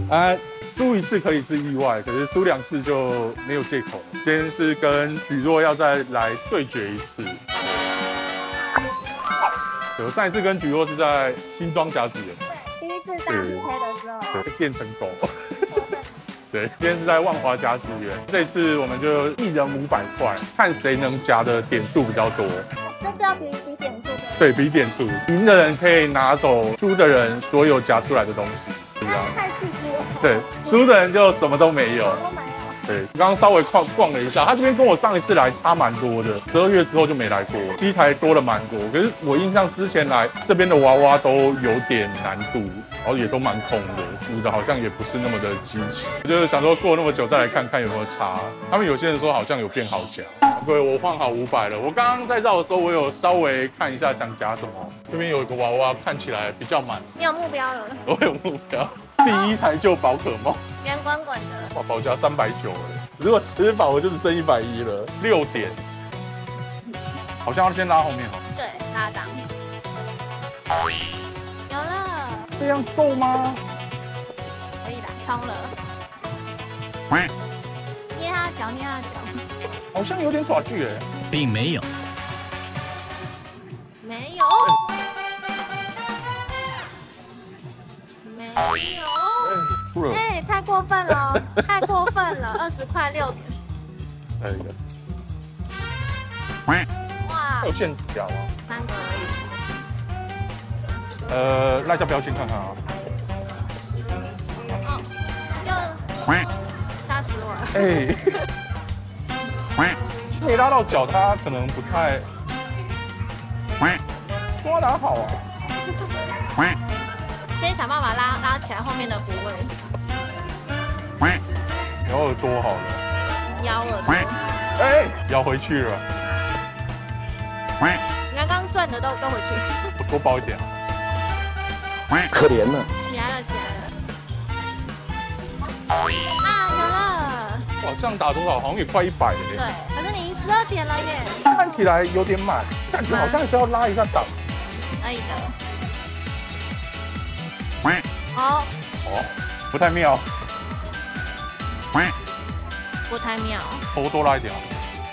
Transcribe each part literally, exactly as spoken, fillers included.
啊，输一次可以是意外，可是输两次就没有借口了。今天是跟许若要再来对决一次。对，我上一次跟许若是在新庄甲子园。 对，第一次当 P K 的时候。 对，变成狗。对，今天是在万华甲子园，这次我们就一人五百块，看谁能夹的点数比较多。 这是要比比点数的。 对，比点数，赢的人可以拿走输的人所有夹出来的东西。 太刺激了。 对，输的人就什么都没有。 什么都没有。 对，刚刚稍微逛逛了一下，他这边跟我上一次来差蛮多的，十二月之后就没来过，机台多了蛮多。可是我印象之前来这边的娃娃都有点难度，然后也都蛮空的，煮的好像也不是那么的积极。就是想说过那么久再来看看有没有差。他们有些人说好像有变好夹。各位，我换好五百了。我刚刚在绕的时候，我有稍微看一下想夹什么。这边有一个娃娃看起来比较满， 你有目标了？ 我有目标。第一台就宝可梦， 圆滚滚的。 哇，保价三百九了。如果吃饱，我就只剩一百一了。六点，好像要先拉后面哦。 对，拉档。有了。 这样够吗？ 可以啦，冲了。捏他的脚，捏他的脚。 好像有点耍具哎， 并没有。 没有。没有。 输了。 哎，太过分了，太过分了，二十块六点。 还有一个。 哇。 有限夹吗？ 三个而已。呃，赖下标签看看啊。 哦，又吓死我了。 哎。没拉到脚，他可能不太抓哪好啊。 先想办法拉拉起来后面的部位。 摇耳朵好了。 摇耳朵。 哎，摇回去了。 你刚刚转的都都回去。 我多包一点。 可怜了。 起来了，起来了。啊，有了。 哇，这样打多少？好像也快一百了耶。 对，可是你十二点了耶。 看起来有点满，感觉好像是要拉一下档。 可以的。好。 哦，不太妙。 不太妙。 头多拉一点啊。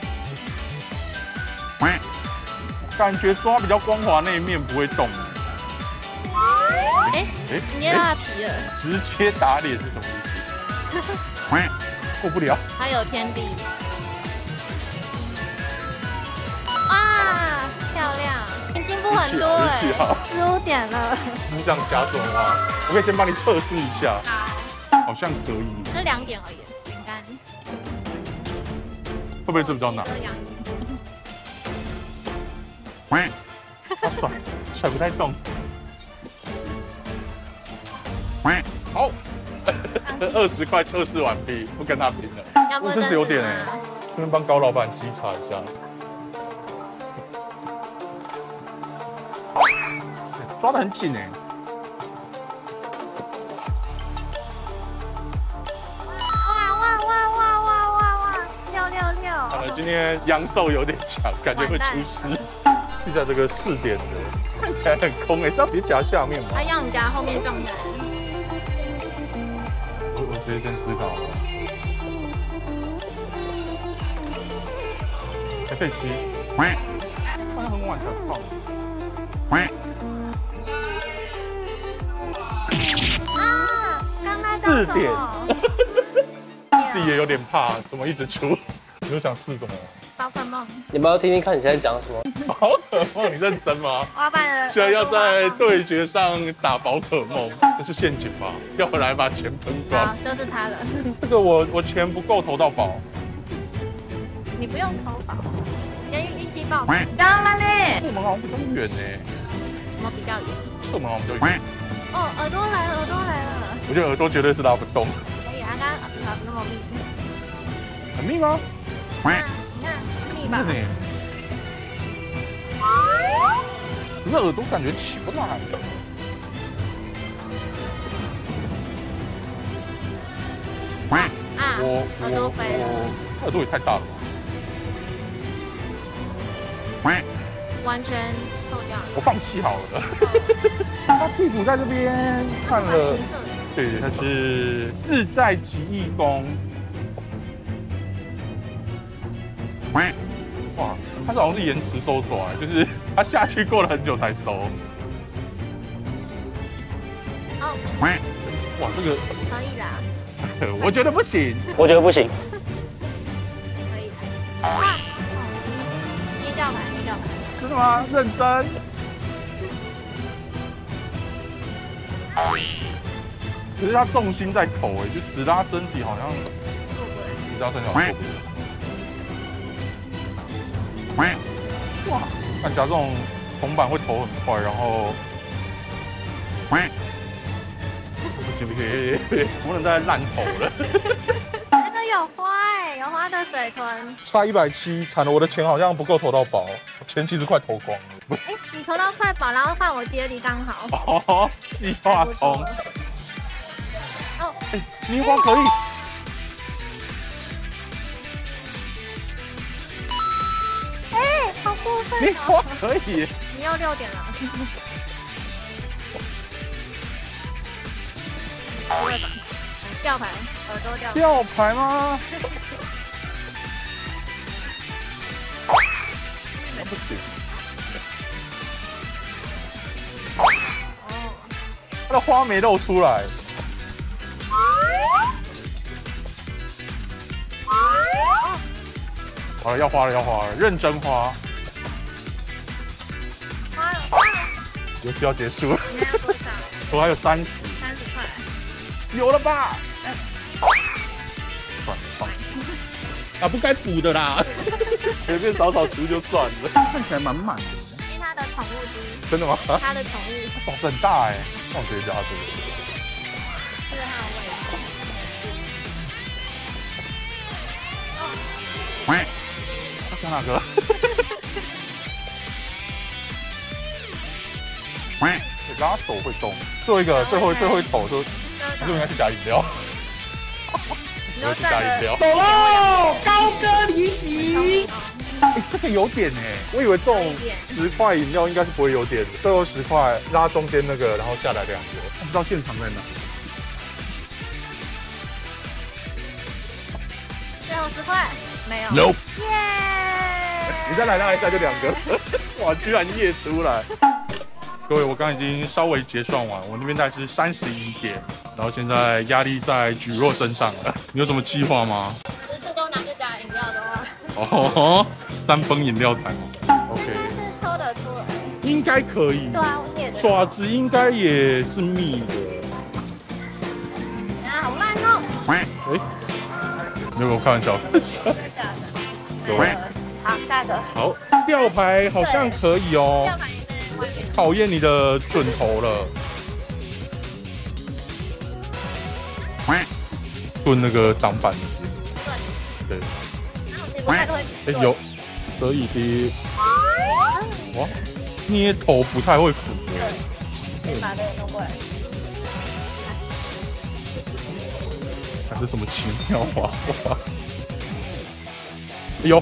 感觉抓比较光滑那一面不会动。 哎哎，捏到他皮了。 直接打脸是什么意思？过不了。 还有天地。哇，漂亮，你进步很多哎，十五点了。 你想夹什么吗？我可以先帮你测试一下。 好。 好像可以。 那两点而已，饼干。 会不会这比较难？好甩，甩不太动。好，二十块测试完毕，不跟他拼了。 要不这是有点哎，这边帮高老板稽查一下。抓得很紧哎。 哇哇哇哇哇哇哇！六六六。 好了，今天阳寿有点强，感觉会出事。去下这个四点的，看起来很空哎，是要别夹下面吗？ 他要你夹后面状态。 我我直接先思考了。还可以吸。好像很晚才放。 啊！刚才四点。自己也有点怕，怎么一直出？你又想试什么？ 宝可梦。 你们要听听看你现在讲什么？ 宝可梦，你认真吗？ 我要把你。 现在要在对决上打宝可梦，这是陷阱吧？要来把钱分光。 好，就是他了。 这个我我钱不够投到宝。 你不用投保，连运气爆。 当然嘞。 侧门好像比较远呢。 什么比较远？ 侧门好像比较远。 哦，耳朵来了，耳朵来了。 我觉得耳朵绝对是拉不动。 可以，他刚刚拉那么密。 很密吗？ 你看，你看，密吧。 可是耳朵感觉起不来。 啊！ 我耳朵飞了。 耳朵也太大了。 完全受掉了。 我放弃好了。他屁股在这边看了。 对，它是志在极意功。哇，它好像是延迟收手啊，就是它下去过了很久才收。 哦， 哇，这个可以啦。 我觉得不行， 我觉得不行。 可以。哇，低调牌，低调牌。 真的吗？认真。可是他重心在头哎，就直拉身体好像，直拉身体好像做不了。哇，看起来这种铜板会投很快，然后，不行不行，不能再烂投了。 那个有花哎，有花的水豚。 差一百七，惨了，我的钱好像不够投到宝，钱其实快投光了。 哎，你投到快宝，然后换我接力刚好。 哦，计划通。 哦， 哎，泥花可以。 哎，好过分！ 泥花可以。 你又六点了。不会吧？吊牌，耳朵吊。 吊牌吗？那不行。 哦， 它的花没露出来。好了，要花了，要花了，认真花。 花了，花了。 游戏要结束了。 你还有多少？ 我还有三十。 三十块。 有了吧？算了，放弃。啊，不该补的啦。前面早早出就算了。看起来满满的。 是他的宠物鸡。 真的吗？ 他的宠物。 它宝子很大哎，那我直接加这个。 是他的位置。 喂。加哪个？拉手会动，最后一个最后最后一口就就应该去加饮料。我要去加饮料。走喽，高歌离席。哎，这个有点哎，我以为这种十块饮料应该是不会有点，最后十块拉中间那个，然后下来两个，不知道现场在哪。 最后十块没有。 No。 耶！ 你再来拉一下就两个，哇，居然夜出来。各位，我刚刚已经稍微结算完，我那边大概是三十一点，然后现在压力在举若身上了。你有什么计划吗？ 这都拿去加饮料的话， 哦，三分饮料坛 ，OK， 是抽得出来， 应该可以。 对啊，我也觉得。 爪子应该也是密的。 啊，好烂哦！ 哎，没有，我开玩笑。 有。好，下一个。 好，吊牌好像可以哦。 吊牌是外面。 考验你的准头了。蹲那个挡板那边。对。 然后结果他都会。 哎，有，可以的。哇，捏头不太会扶。 对。把这个弄过来。 还是什么奇妙娃娃？有。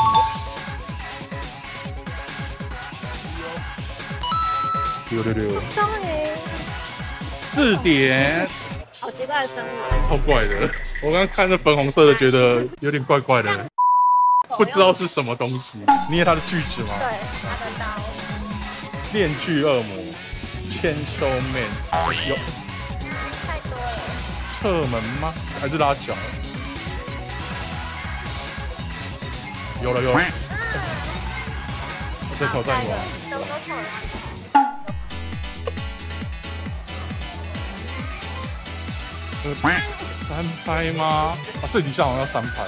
六六六， 终于四点， 好奇怪的生物， 超怪的。我刚刚看着粉红色的，觉得有点怪怪的，不知道是什么东西。捏它的锯子吗？ 对，拿的刀。 炼锯恶魔，千秋 man， 有。 太多了。 侧门吗？还是拉脚？有了有了。我在挑战我。 都都错了。 三拍吗？啊，这底下好像要三拍。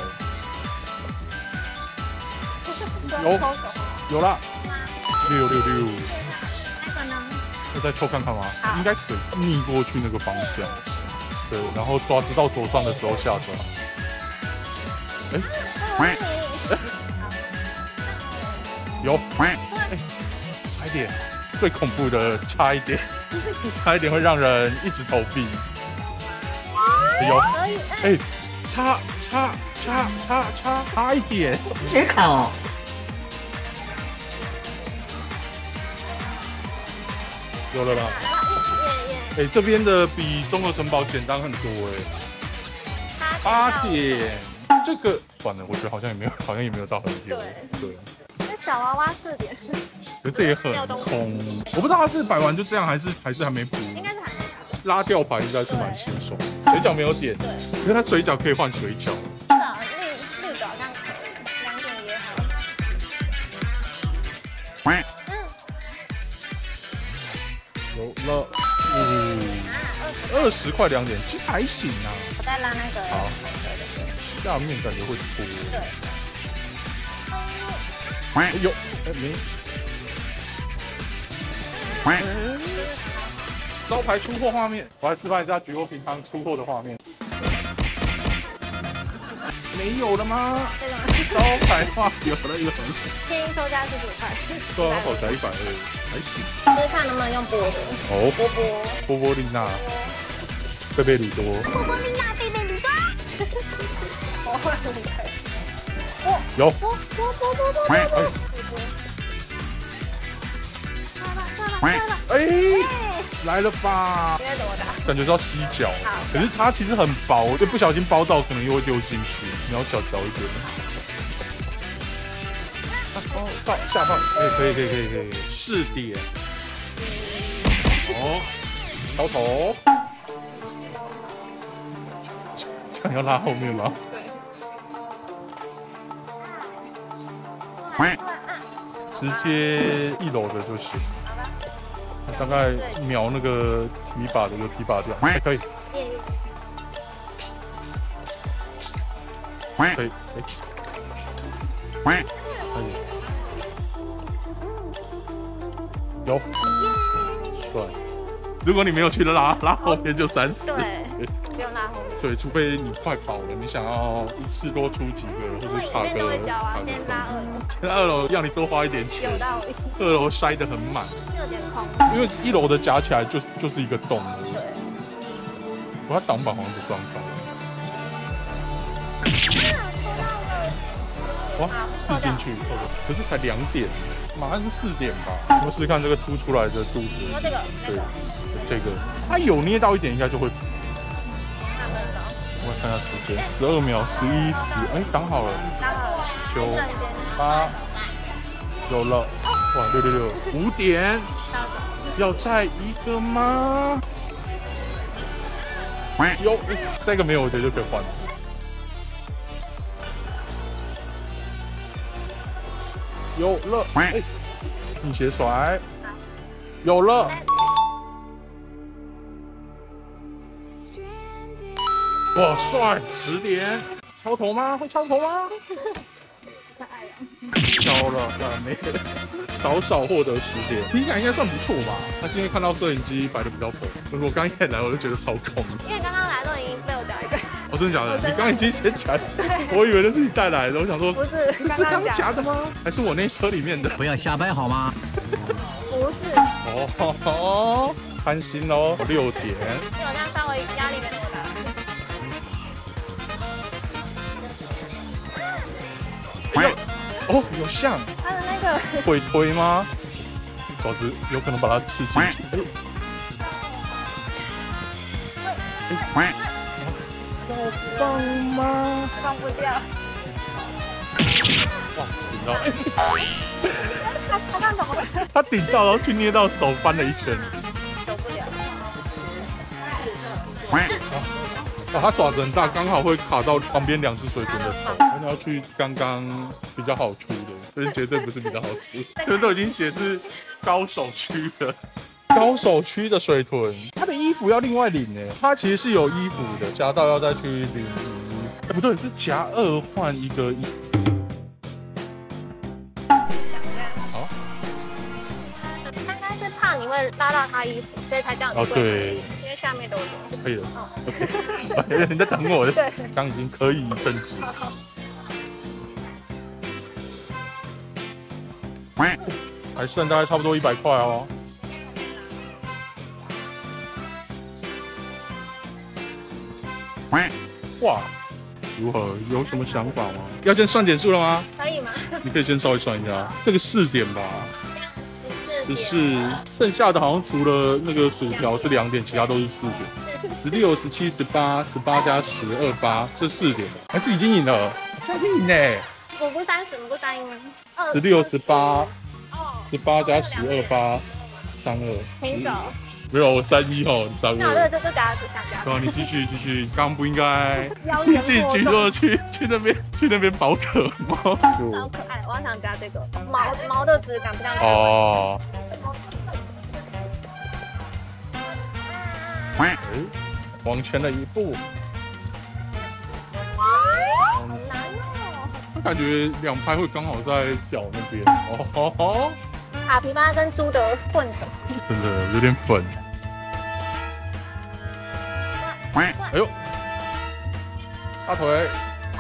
有，有啦，六六六。 那个呢？ 我再抽看看吗？应该可以逆过去那个方向。对，然后抓直到左上的时候下抓。哎，有，哎，差一点，最恐怖的差一点，差一点会让人一直投币。有，哎，差差差差差差一点， 谁看哦？ 有了吧？ 哎，这边的比综合城堡简单很多哎。八点，这个算了，我觉得好像也没有，好像也没有到很久。对。对。 那小娃娃四点。 可这也很空，我不知道他是摆完就这样，还是还是还没补。 应该是还没。 拉吊牌应该是蛮轻松。水饺没有点，对。可是他水饺可以换水饺。 是啊，绿绿的好像可以，两点也好。嗯。 有了。嗯。二十块两点，其实还行啊。 我再拉那个。 好。下面感觉会多。 对。 哎呦，哎没。招牌出货画面，我来示范一下菊花平常出货的画面。没有了吗？招牌画有了有了。 天鹰售价是九块。 对啊，好才一百二，还行。 就是看能不能用波的。 哦。 波波。 波波丽娜。贝贝鲁多。 波波丽娜，贝贝鲁多。我忽然很开心。 有。 波波波波波波。 哎，来了吧？ 应该怎么打？ 感觉是要吸脚，可是它其实很薄，就不小心包到，可能又会丢进去。你要脚脚一点。哦，到下放，哎，可以可以可以可以，试点。哦，敲头。看要拉后面吗？对。直接一楼的就行。大概瞄那个提把的就提把掉，还可以。可以，可以。有，帅。如果你没有去拉拉后面就三十。 对，不用拉后面。 对，除非你快跑了，你想要一次多出几个，或者卡个。 先拉二楼。 先拉二楼，让你多花一点钱。 有道理。 二楼塞得很满。 有点空。 因为一楼的夹起来就就是一个洞了。对。我它挡板好像不算高。哇，试进去，可是才两点，马上是四点吧？我们试试看这个凸出来的肚子。 哦，这个。 对，这个它有捏到一点，应该就会。我看下时间，十二秒，十一十，哎，挡好了。 挡好了。 九八，有了。哇，六六六，五点。要再一个吗？有，这个没有，我觉得就可以换了。有了，哎，逆斜甩，有了。哇，帅！十点，敲头吗？会敲头吗？敲了，啊，没了。少少获得十点，体感应该算不错吧？还是因为看到摄影机摆的比较丑。如果刚一来我就觉得超空。 因为刚刚来都已经被我夹一个。 哦，真的假的？你刚刚已经先夹，我以为那是你带来的。我想说， 不是， 这是刚夹的吗？还是我那车里面的？ 不要瞎掰好吗？ 不是。 哦，贪心哦，六点。 因为我这样稍微压力没那么大。 哎呦，哦，有像。 他的那个。 会推吗？爪子有可能把它吃进去。哎。要放吗？ 放不掉。 哇，顶到！哎， 他他干什么？ 他顶到，然后去捏到手，翻了一圈。 受不了。 哦，他爪子很大，刚好会卡到旁边两只水豚的头。而且要去刚刚比较好出的，所以绝对不是比较好出。这边都已经写是高手区了。高手区的水豚，它的衣服要另外领诶，它其实是有衣服的，夹到要再去领衣服。哎，不对，是夹二换一个衣。好。 他应该是怕你会拉到他衣服，所以才叫你。 哦，对。 因为下面都有。 可以了。哦 OK。你在等我？ 对。 刚已经可以正直。还剩大概差不多一百块哦。哇，如何？有什么想法吗？要先算点数了吗？ 可以吗？ 你可以先稍微算一下，这个四点吧。 十四十四，剩下的好像除了那个薯条是两点，其他都是四点。十六、十七、十八，十八加十二八，这四点，还是已经赢了，好像已经赢呢。 我不三十，我不三赢吗？ 十六、十八，十八加十二八，三二。 平手。 没有，我三一哦，三二。 那我这个就加就加加。 对啊，你继续继续，刚不应该继续举弱去去那边去那边宝可梦。 好可爱，我想加这个毛毛的质感比较。 哦。哎，往前了一步。 好难哦。 我感觉两拍会刚好在脚那边。哦吼。 卡皮巴跟朱德混种， 真的有点粉。哎呦，大腿！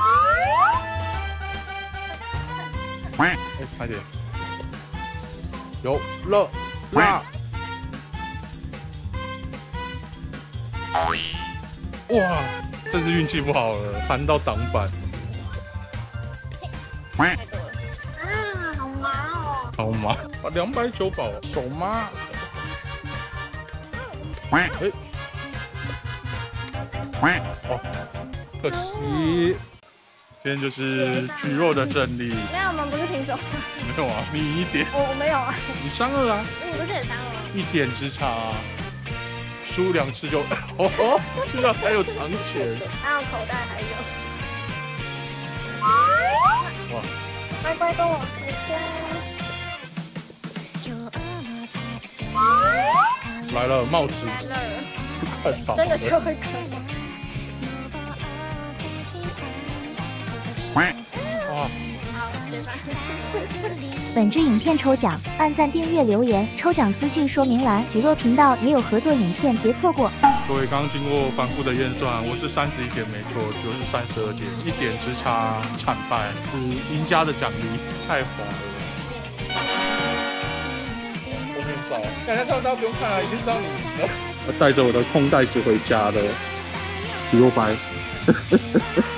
哎，差点，有了啦！哇，这次运气不好了，弹到挡板。 啊，好麻哦！ 好麻，把两百九保手麻。哎。哦，可惜，今天就是举弱的胜利。 没有，我们不是平手。 没有啊，你赢一点。 我我没有啊。 你三二啊。 你不是也三二吗？ 一点之差啊，输两次就哦，输了还有长钱。 还有口袋还有。哇！乖乖跟我回家。来了，帽子。 来了。 这快跑。 这个就会跟。 哇！ 本支影片抽奖，按赞、订阅、留言，抽奖资讯说明栏，举弱频道也有合作影片，别错过。 各位刚刚经过反复的验算，我是三十一点没错，就是三十二点，一点之差，惨败。是赢家的奖励，太滑了。后面找，大家大家不用看啊，已经知道你赢了。我带着我的空袋子回家了，举弱白。